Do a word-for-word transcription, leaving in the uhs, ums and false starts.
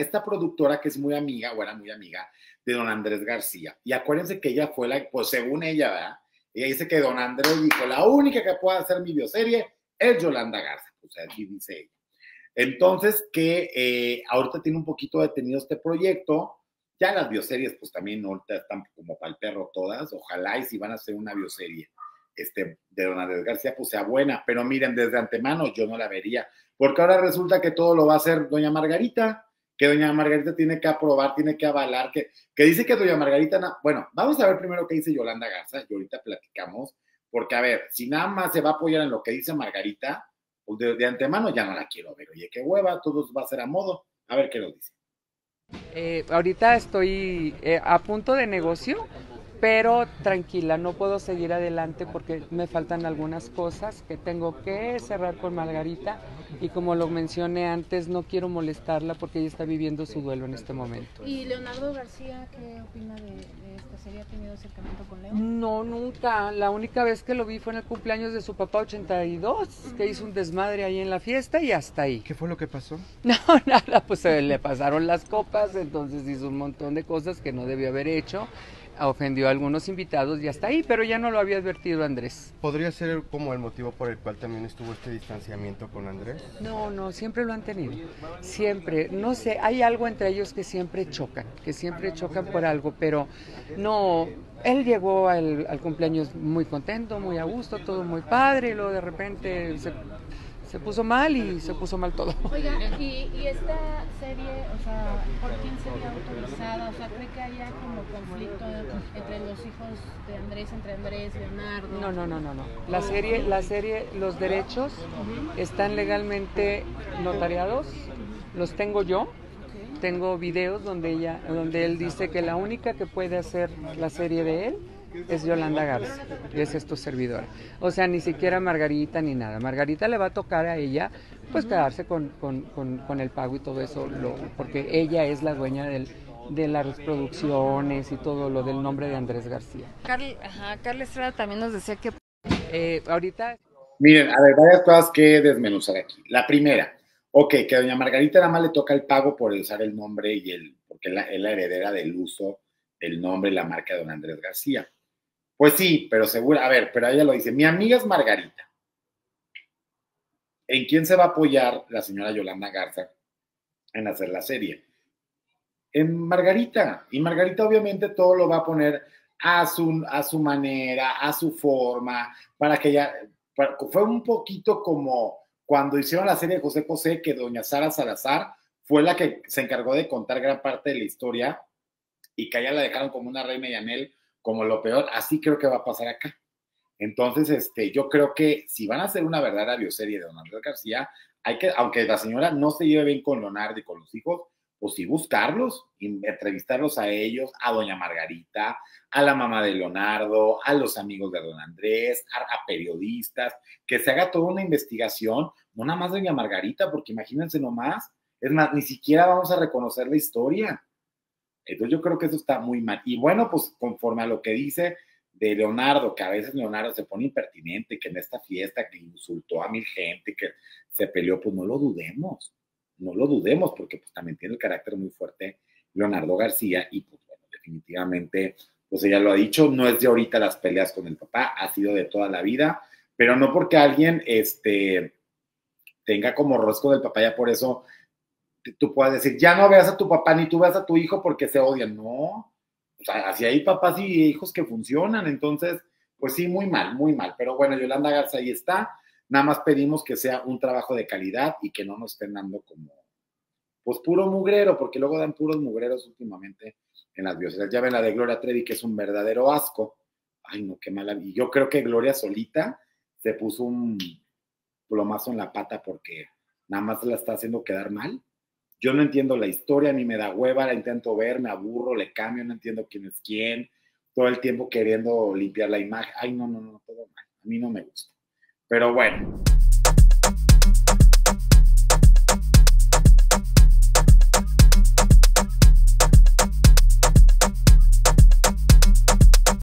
esta productora que es muy amiga, o era muy amiga, de don Andrés García. Y acuérdense que ella fue la, pues según ella, ¿verdad? Ella dice que don Andrés dijo, la única que puede hacer mi bioserie es Yolanda Garza. O sea, así dice ella. Entonces, que eh, ahorita tiene un poquito detenido este proyecto. Ya las bioseries, pues también ahorita están como para el perro todas. Ojalá y si van a hacer una bioserie este, de don Andrés García, pues sea buena. Pero miren, desde antemano yo no la vería. Porque ahora resulta que todo lo va a hacer doña Margarita, que doña Margarita tiene que aprobar, tiene que avalar, que, que dice que doña Margarita, no, bueno, vamos a ver primero qué dice Yolanda Garza, y ahorita platicamos, porque a ver, si nada más se va a apoyar en lo que dice Margarita, pues de, de antemano ya no la quiero ver, oye, qué hueva, todo va a ser a modo, a ver qué lo dice. Eh, ahorita estoy eh, a punto de negocio, pero tranquila, no puedo seguir adelante porque me faltan algunas cosas que tengo que cerrar con Margarita y como lo mencioné antes, no quiero molestarla porque ella está viviendo su duelo en este momento. ¿Y Leonardo García qué opina de, de esta serie? ¿Ha tenido acercamiento con Leo? No, nunca. La única vez que lo vi fue en el cumpleaños de su papá ochenta y dos, uh-huh. que hizo un desmadre ahí en la fiesta y hasta ahí. ¿Qué fue lo que pasó? No, nada, pues eh, le pasaron las copas, entonces hizo un montón de cosas que no debió haber hecho. Ofendió a algunos invitados y hasta ahí, pero ya no lo había advertido Andrés. ¿Podría ser como el motivo por el cual también estuvo este distanciamiento con Andrés? No, no, siempre lo han tenido, siempre, no sé, hay algo entre ellos que siempre chocan, que siempre chocan por algo, pero no, él llegó al, al cumpleaños muy contento, muy a gusto, todo muy padre, y luego de repente se... se puso mal y se puso mal todo. Oiga, y, y esta serie, o sea, ¿por quién sería autorizada? O sea, ¿cree que haya como conflicto entre los hijos de Andrés, entre Andrés, Leonardo? No, no, no, no, no. La serie, la serie, los derechos están legalmente notariados, los tengo yo. Tengo videos donde ella, donde él dice que la única que puede hacer la serie de él es Yolanda Garza, y esa es tu servidora. O sea, ni siquiera Margarita ni nada. Margarita le va a tocar a ella, pues quedarse con, con, con, con el pago y todo eso, lo, porque ella es la dueña del, de las producciones y todo lo del nombre de Andrés García. Carl, ajá, Carla Estrada también nos decía que... Eh, ahorita... Miren, a ver, varias cosas que desmenuzar aquí. La primera, ok, que doña Margarita nada más le toca el pago por usar el nombre y el, porque es la, es la heredera del uso del nombre y la marca de don Andrés García. Pues sí, pero seguro, a ver, pero ella lo dice, mi amiga es Margarita. ¿En quién se va a apoyar la señora Yolanda Garza en hacer la serie? En Margarita. Y Margarita obviamente todo lo va a poner a su, a su manera, a su forma, para que ella, para, fue un poquito como cuando hicieron la serie de José José, que doña Sara Salazar fue la que se encargó de contar gran parte de la historia y que a ella la dejaron como una reina y anel como lo peor, así creo que va a pasar acá. Entonces, este, yo creo que si van a hacer una verdadera bioserie de don Andrés García, hay que, aunque la señora no se lleve bien con Leonardo y con los hijos, pues sí buscarlos, entrevistarlos a ellos, a doña Margarita, a la mamá de Leonardo, a los amigos de don Andrés, a, a periodistas, que se haga toda una investigación, no nada más doña Margarita, porque imagínense nomás, es más, ni siquiera vamos a reconocer la historia. Entonces yo creo que eso está muy mal. Y bueno, pues conforme a lo que dice de Leonardo, que a veces Leonardo se pone impertinente, que en esta fiesta que insultó a mil gente, que se peleó, pues no lo dudemos, no lo dudemos, porque pues también tiene el carácter muy fuerte Leonardo García y pues bueno, definitivamente, pues ella lo ha dicho, no es de ahorita las peleas con el papá, ha sido de toda la vida, pero no porque alguien este, tenga como rosco del papá, ya por eso tú puedes decir, ya no veas a tu papá ni tú veas a tu hijo porque se odian. No, o sea, así hay papás y hijos que funcionan, entonces, pues sí, muy mal, muy mal. Pero bueno, Yolanda Garza ahí está, nada más pedimos que sea un trabajo de calidad y que no nos estén dando como, pues puro mugrero, porque luego dan puros mugreros últimamente en las bioseries. Ya ven la de Gloria Trevi, que es un verdadero asco. Ay, no, qué mala. Y yo creo que Gloria solita se puso un plomazo en la pata porque nada más la está haciendo quedar mal. Yo no entiendo la historia, a mí me da hueva, la intento ver, me aburro, le cambio, no entiendo quién es quién, todo el tiempo queriendo limpiar la imagen. Ay, no, no, no, todo mal, a mí no me gusta. Pero bueno.